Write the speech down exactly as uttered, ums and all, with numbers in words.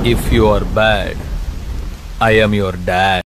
If you are bad, I am your dad.